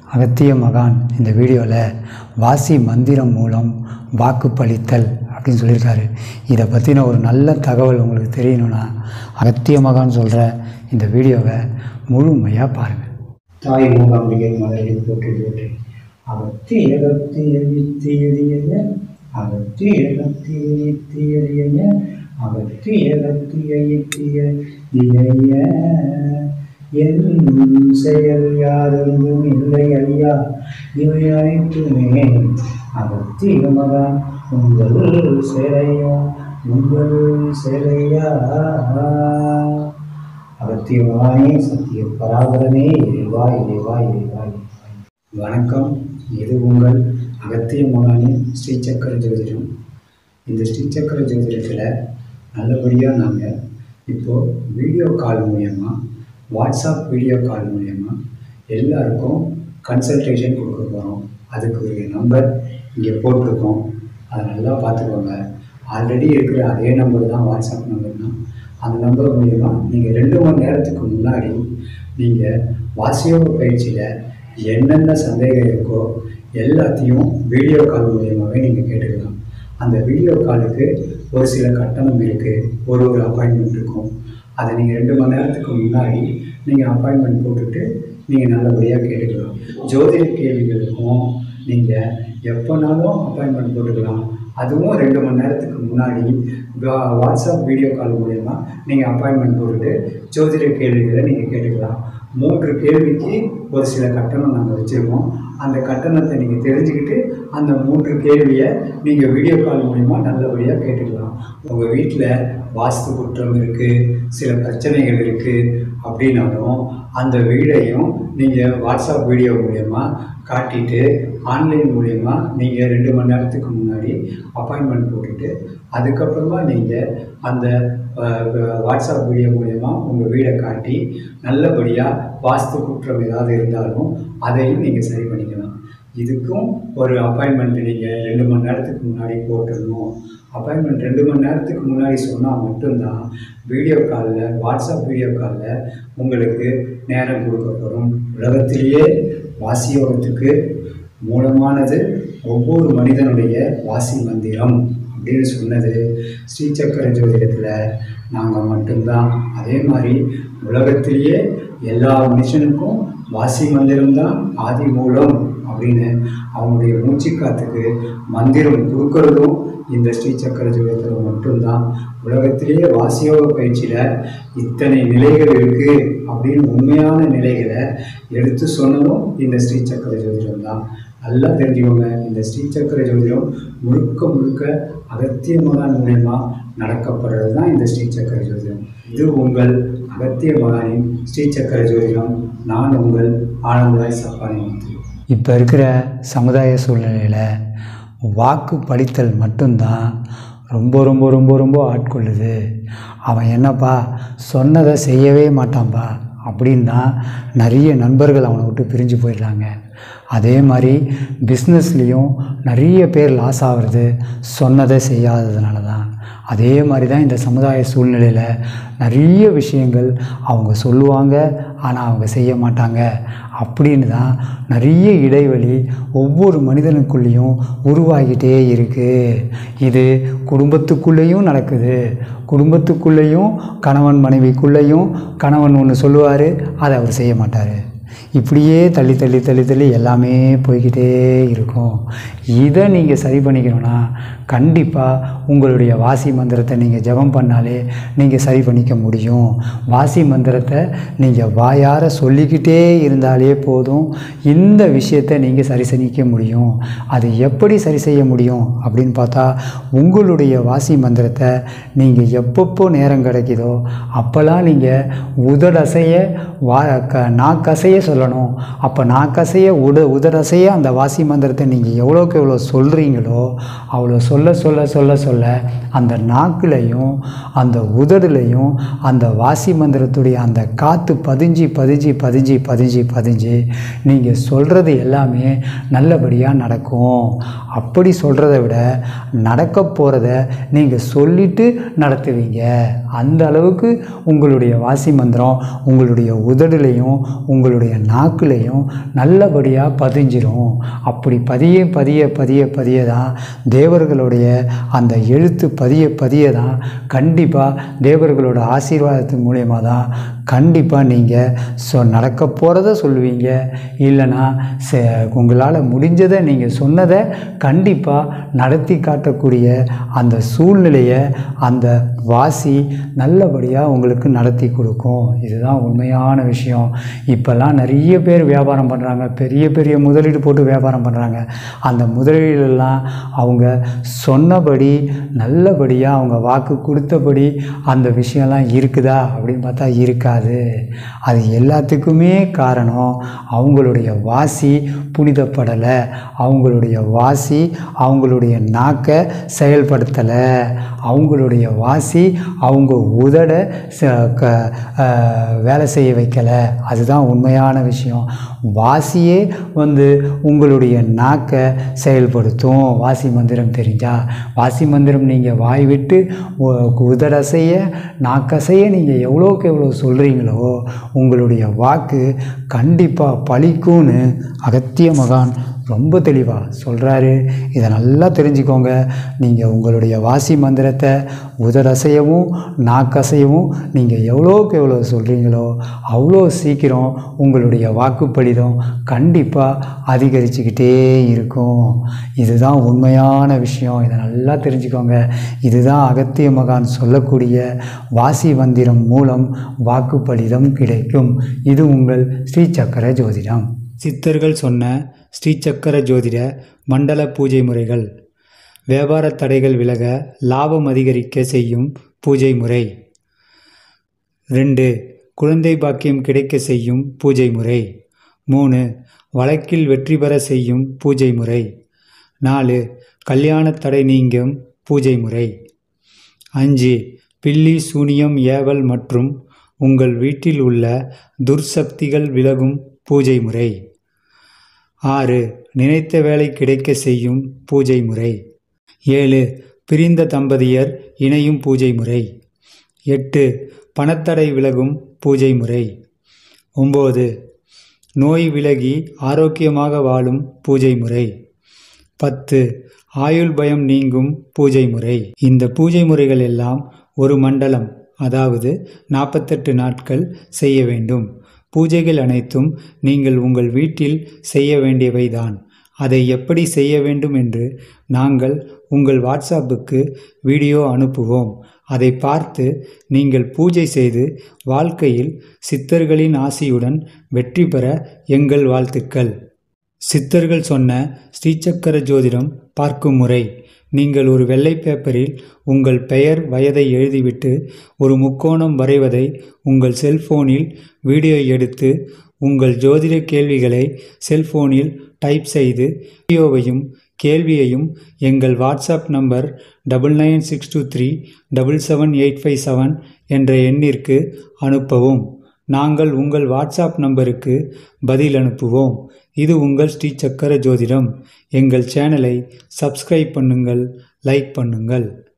அகத்திய மகான் இந்த வீடியோவில் வாசி மந்திரம் மூலம் வாக்குப்பளித்தல் அப்படின்னு சொல்லியிருக்காரு. இதை பற்றின ஒரு நல்ல தகவல் உங்களுக்கு தெரியணும்னா அகத்திய மகான் சொல்கிற இந்த வீடியோவை முழுமையாக பாருங்கள். தாய் மூகாம்பிகை மலரை போற்றி போற்றி அகத்திய அகத்திய என் செயல் யாரும் இல்லை ஐயா, இவை அனைத்துமே அகத்திய மகான் உங்கள் சேலையா. அகத்திய மகானே, சத்திய பராபரனே, இறைவா இறைவா இறைவா. வணக்கம். இது உங்கள் அகத்திய மகானின் ஸ்ரீசக்கர ஜோதிடம். இந்த ஸ்ரீசக்கர ஜோதிடத்தில் நல்லபடியாக நாங்கள் இப்போது வீடியோ கால் மூலயமா, வாட்ஸ்அப் வீடியோ கால் மூலயமா எல்லாருக்கும் கன்சல்டேஷன் கொடுக்க போகிறோம். அதுக்கு ஒரு நம்பர் இங்கே போட்டிருக்கோம், அதை நல்லா பார்த்துக்கோங்க. ஆல்ரெடி இருக்கிற அதே நம்பர் தான், வாட்ஸ்அப் நம்பர் தான். அந்த நம்பர் மூலயமா நீங்கள் 2 மணி நேரத்துக்கு முன்னாடி நீங்கள் வாசியோக பயிற்சியில் என்னென்ன சந்தேகம் இருக்கோ எல்லாத்தையும் வீடியோ கால் மூலியமாகவே நீங்கள் கேட்டுக்கலாம். அந்த வீடியோ காலுக்கு ஒரு சில கட்டணம் இருக்குது, ஒரு அப்பாயின்மெண்ட் இருக்கும். அதை நீங்கள் 2 மணி நேரத்துக்கு முன்னாடி நீங்கள் அப்பாயின்மெண்ட் போட்டுட்டு நீங்கள் நல்லபடியாக கேட்டுக்கலாம். ஜோதிட கேள்விகளுக்கும் நீங்கள் எப்போனாலும் அப்பாயின்மெண்ட் போட்டுக்கலாம். அதுவும் 2 மணி நேரத்துக்கு முன்னாடி வாட்ஸ்அப் வீடியோ கால் மூலயமா நீங்கள் அப்பாயின்மெண்ட் போட்டுட்டு ஜோதிட கேள்விகளை நீங்கள் கேட்டுக்கலாம். 3 கேள்விக்கு ஒரு சில கட்டணம் நாங்கள் வச்சுருக்கோம். அந்த கட்டணத்தை நீங்கள் தெரிஞ்சுக்கிட்டு அந்த 3 கேள்வியை நீங்கள் வீடியோ கால் மூலிமா நல்லபடியாக கேட்டுக்கலாம். உங்கள் வீட்டில் வாஸ்து குற்றம் இருக்குது, சில பிரச்சனைகள் இருக்குது அப்படின்னாலும் அந்த வீடையும் நீங்கள் வாட்ஸ்அப் வீடியோ மூலயமா காட்டிட்டு ஆன்லைன் மூலயமா நீங்கள் 2 மணி நேரத்துக்கு முன்னாடி அப்பாயின்மெண்ட் போட்டுட்டு அதுக்கப்புறமா நீங்கள் அந்த வாட்ஸ்அப் வீடியோ மூலயமா உங்கள் வீடை காட்டி நல்லபடியாக வாஸ்து குற்றம் ஏதாவது இருந்தாலும் அதையும் நீங்கள் சரி பண்ணிக்கலாம். இதுக்கும் ஒரு அப்பாயின்மெண்ட் நீங்கள் 2 மணி நேரத்துக்கு முன்னாடி போட்டுடணும். அப்பாயின்மெண்ட் 2 மணி நேரத்துக்கு முன்னாடி சொன்னால் மட்டும்தான் வீடியோ காலில், வாட்ஸ்அப் வீடியோ காலில் உங்களுக்கு நேரம் கொடுக்கப்படும். உலகத்திலேயே வாசியோகத்துக்கு மூலமானது ஒவ்வொரு மனிதனுடைய வாசி மந்திரம் அப்படின்னு சொன்னது ஸ்ரீசக்கர ஜோதிடத்தில் நாங்கள் மட்டும்தான். அதே மாதிரி உலகத்திலேயே எல்லா மனுஷனுக்கும் வாசி மந்திரம்தான் ஆதி மூலம் அப்படின்னு அவங்களுடைய மூச்சுக்காத்துக்கு மந்திரம் கொடுக்கறதும் இந்த ஸ்ரீசக்கர ஜோதிடத்தில் மட்டும்தான். உலகத்திலேயே வாசியோக பயிற்சியில் இத்தனை நிலைகள் இருக்குது அப்படின்னு உண்மையான நிலைகளை எடுத்து சொன்னதும் இந்த ஸ்ரீசக்கர ஜோதிடம் தான். நல்லா தெரிஞ்சுக்கோங்க. இந்த ஸ்ரீசக்கர ஜோதிடம் முழுக்க முழுக்க அகத்திய மகான் மூலயமா நடக்கப்படுறது தான் இந்த ஸ்ரீசக்கர ஜோதிடம். இது உங்கள் அகத்திய மகானின் ஸ்ரீசக்கர ஜோதிடம். நான் உங்கள் ஆனந்தராய் சப்பானி. இப்போ இருக்கிற சமுதாய சூழ்நிலையில் வாக்கு பளித்தல் மட்டும்தான் ரொம்ப ரொம்ப ரொம்ப ரொம்ப ஆட்கொள்ளுது. அவன் என்னப்பா சொன்னதை செய்யவே மாட்டான்பா அப்படின்னா நிறைய நண்பர்கள் அவனை விட்டு பிரிஞ்சு போயிடுறாங்க. அதே மாதிரி பிஸ்னஸ்லேயும் நிறைய பேர் லாஸ் ஆகிறது சொன்னதை செய்யாததுனால தான். அதே மாதிரி தான் இந்த சமுதாய சூழ்நிலையில் நிறைய விஷயங்கள் அவங்க சொல்லுவாங்க, ஆனால் அவங்க செய்ய மாட்டாங்க. அப்படின்னு தான் நிறைய இடைவெளி ஒவ்வொரு மனிதனுக்குள்ளேயும் உருவாகிட்டே இருக்குது. இது குடும்பத்துக்குள்ளேயும் நடக்குது. குடும்பத்துக்குள்ளேயும் கணவன் மனைவிக்குள்ளேயும் கணவன் ஒன்று சொல்லுவார், அதை அவர் செய்ய மாட்டார். இப்படியே தள்ளி தள்ளி தள்ளி தள்ளி எல்லாமே போய்கிட்டே இருக்கும். இதை நீங்கள் சரி பண்ணிக்கணும்னா கண்டிப்பாக உங்களுடைய வாசி மந்திரத்தை நீங்கள் ஜபம் பண்ணாலே நீங்கள் சரி பண்ணிக்க முடியும். வாசி மந்திரத்தை நீங்கள் வாயார சொல்லிக்கிட்டே இருந்தாலே போதும், இந்த விஷயத்தை நீங்கள் சரி செய்ய முடியும். அது எப்படி சரி செய்ய முடியும் அப்படின்னு பார்த்தா, உங்களுடைய வாசி மந்திரத்தை நீங்கள் எப்பப்போ நேரம் கிடைக்குதோ அப்போல்லாம் நீங்கள் உதடசைய நாக்கசைய சொல்லணும். அப்போ நாக்கசைய உதடசைய அந்த வாசி மந்திரத்தை நீங்கள் எவ்வளோக்கு எவ்வளோ சொல்கிறீங்களோ அவ்வளோ சொல்ல சொல்ல சொல்ல சொல்ல சொல்ல அந்த நாக்குலையும் அந்த உதடுலையும் அந்த வாசி மந்திரத்துடைய அந்த காற்று பதிஞ்சு பதிஞ்சு பதிஞ்சு பதிஞ்சு பதிஞ்சு நீங்கள் சொல்கிறது எல்லாமே நல்லபடியாக நடக்கும். அப்படி சொல்கிறத விட நடக்க போகிறத நீங்கள் சொல்லிட்டு நடத்துவீங்க. அந்த அளவுக்கு உங்களுடைய வாசி மந்திரம் உங்களுடைய உதடுலையும் உங்களுடைய நாக்குலையும் நல்லபடியாக பதிஞ்சிரும். அப்படி பதிய பதிய பதிய பதிய தான் தேவர்களுடைய அந்த எழுத்து பதிய பதிய தான் கண்டிப்பாக தேவர்களோட ஆசீர்வாதத்தின் மூலயமா தான் கண்டிப்பாக நீங்கள் நடக்க போகிறத சொல்லுவீங்க. இல்லைன்னா உங்களால் முடிஞ்சதை நீங்கள் சொன்னதை கண்டிப்பாக நடத்தி காட்டக்கூடிய அந்த சூழ்நிலையை அந்த வாசி நல்லபடியாக உங்களுக்கு நடத்தி கொடுக்கும். இதுதான் உண்மையான விஷயம். இப்போல்லாம் நிறைய பேர் வியாபாரம் பண்ணுறாங்க, பெரிய பெரிய முதலீடு போட்டு வியாபாரம் பண்ணுறாங்க. அந்த முதலீடுலாம் அவங்க சொன்னபடி நல்லபடியாக அவங்க வாக்கு கொடுத்தபடி அந்த விஷயம்லாம் இருக்குதா அப்படின்னு பார்த்தா இருக்காது. அது எல்லாத்துக்குமே காரணம் அவங்களுடைய வாசி புனிதப்படலை, அவங்களுடைய வாசி அவங்களுடைய நாக்கை செயல்படுத்தலை, அவங்களுடைய வாசி அவங்க உதட வேலை செய்ய வைக்கலை. அதுதான் உண்மையான விஷயம். வாசியே உங்களுடைய நாக்கை செயல்படுத்தும். வாசி மந்திரம் தெரிஞ்சால் வாசி மந்திரம் நீங்கள் வாய் விட்டு உதடசைய நாக்கசைய நீங்கள் எவ்வளோக்கு எவ்வளோ சொல்கிறீங்களோ உங்களுடைய வாக்கு கண்டிப்பாக பலிக்கும்னு அகத்திய மகான் ரொம்ப தெளிவாக சொல்கிறாரு. இதை நல்லா தெரிஞ்சுக்கோங்க. நீங்கள் உங்களுடைய வாசி மந்திரத்தை உதடசையவும் நாக்கசையவும் நீங்கள் எவ்வளோக்கு எவ்வளோ சொல்கிறீங்களோ அவ்வளோ சீக்கிரம் உங்களுடைய வாக்குப்பளிதம் கண்டிப்பாக அதிகரிச்சுக்கிட்டே இருக்கும். இதுதான் உண்மையான விஷயம். இதை நல்லா தெரிஞ்சுக்கோங்க. இதுதான் அகத்திய மகான் சொல்லக்கூடிய வாசி மந்திரம் மூலம் வாக்குப்பளிதம் கிடைக்கும். இது உங்கள் ஸ்ரீ சக்கர ஜோதிடம். சித்தர்கள் சொன்ன ஸ்ரீ சக்கர ஜோதிட மண்டல பூஜை முறைகள். வியாபார தடைகள் விலக லாபம் அதிகரிக்க செய்யும் பூஜை முறை. 2. குழந்தை பாக்கியம் கிடைக்க செய்யும் பூஜை முறை. 3. வழக்கில் வெற்றி பெற செய்யும் பூஜை முறை. 4. கல்யாண தடை நீங்கும் பூஜை முறை. 5. பில்லி சூனியம் ஏவல் மற்றும் உங்கள் வீட்டில் உள்ள துர்சக்திகள் விலகும் பூஜை முறை. 6. நினைத்த வேலை கிடைக்க செய்யும் பூஜை முறை. 7. பிரிந்த தம்பதியர் இணையும் பூஜை முறை. 8. பணத்தடை விலகும் பூஜை முறை. 9. நோய் விலகி ஆரோக்கியமாக வாழும் பூஜை முறை. 10. ஆயுள் பயம் நீங்கும் பூஜை முறை. இந்த பூஜை முறைகள் எல்லாம் ஒரு மண்டலம், அதாவது 48 நாட்கள் செய்ய வேண்டும். பூஜைகள் அனைத்தும் நீங்கள் உங்கள் வீட்டில் செய்ய வேண்டியவைதான். அதை எப்படி செய்ய வேண்டும் என்று நாங்கள் உங்கள் வாட்ஸ்அப்புக்கு வீடியோ அனுப்புவோம். அதை பார்த்து நீங்கள் பூஜை செய்து வாழ்க்கையில் சித்தர்களின் ஆசியுடன் வெற்றி பெற எங்கள் வாழ்த்துக்கள். சித்தர்கள் சொன்ன ஸ்ரீசக்கர ஜோதிடம் பார்க்கும் முறை. நீங்கள் ஒரு வெள்ளை பேப்பரில் உங்கள் பெயர் வயதை எழுதிவிட்டு ஒரு முக்கோணம் வரைவதை உங்கள் செல்போனில் வீடியோ எடுத்து உங்கள் ஜோதிட கேள்விகளை செல்போனில் டைப் செய்து வீடியோவையும் கேள்வியையும் எங்கள் வாட்ஸ்அப் நம்பர் 9962377857 என்ற எண்ணிற்கு அனுப்பவும். நாங்கள் உங்கள் வாட்ஸ்அப் நம்பருக்கு பதில் அனுப்புவோம். இது உங்கள் ஸ்ரீ சக்கர ஜோதிடம். எங்கள் சேனலை சப்ஸ்கிரைப் பண்ணுங்கள், லைக் பண்ணுங்கள்.